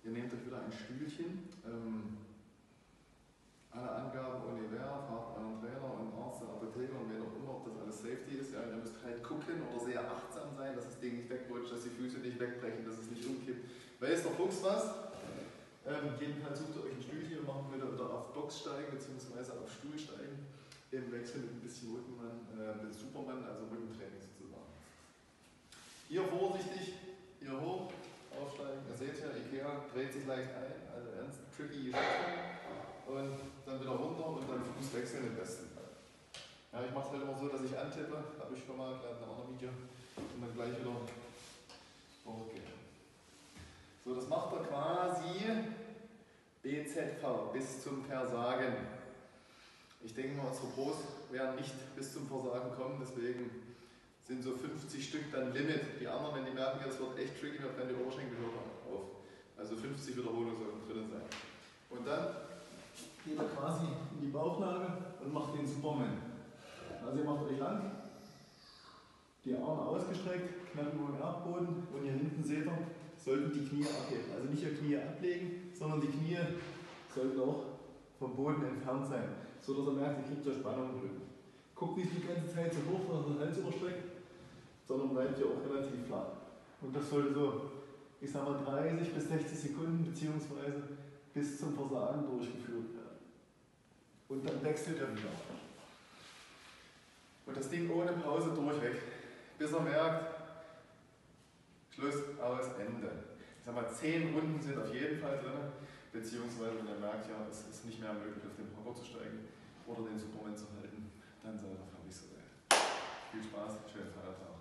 Ihr nehmt euch wieder ein Stühlchen. Alle Angaben ohne Wehr, fragt euren Trainer und Arzt und Apotheker und wen auch immer, ob das alles Safety ist. Ja, ihr müsst halt gucken oder sehr achtsam sein, dass das Ding nicht wegrutscht, dass die Füße nicht wegbrechen, dass es nicht umkippt. Weiß der Fuchs was? Jedenfalls sucht ihr euch ein Stühlchen und machen wieder auf Box steigen bzw. auf Stuhl steigen. Im Wechsel mit ein bisschen Rückenmann, mit Superman, also Rückentraining sozusagen. Hier vorsichtig, hier hoch, aufsteigen. Ihr seht ja, Ikea dreht sich leicht ein, also ganz tricky Geschichte. Und dann wieder runter und dann Fuß wechseln im besten Fall. Ja, ich mache es halt immer so, dass ich antippe, habe ich schon mal gerade in einem anderen Video, und dann gleich wieder hochgehe. So, das macht er quasi BZV, bis zum Versagen. Ich denke mal, unsere Pros werden nicht bis zum Versagen kommen, deswegen sind so 50 Stück dann Limit. Die anderen, wenn die merken, das wird echt tricky, dann brennen die Oberschenkelhörer auf. Also 50 Wiederholungen sollten drin sein. Und dann geht er quasi in die Bauchlage und macht den Superman. Also ihr macht euch lang, die Arme ausgestreckt, knapp über den Erdboden und hier hinten seht ihr, sollten die Knie abheben. Also nicht die Knie ablegen, sondern die Knie sollten auch vom Boden entfernt sein, so dass ihr merkt, ihr kriegt ja Spannung im Rücken. Guckt nicht die ganze Zeit so hoch, dass ihr den Hals überstreckt, sondern bleibt ja auch relativ flach. Und das sollte so, ich sag mal, 30 bis 60 Sekunden bzw. bis zum Versagen durchgeführt werden. Und dann wechselt er wieder. Und das Ding ohne Pause durchweg, bis er merkt, Schluss, aus, Ende. Ich sag mal, 10 Runden sind auf jeden Fall drin, beziehungsweise wenn er merkt, ja, es ist nicht mehr möglich, auf den Hocker zu steigen oder den Superman zu halten, dann seid ihr fertig soweit. Viel Spaß, schönen Feiertag.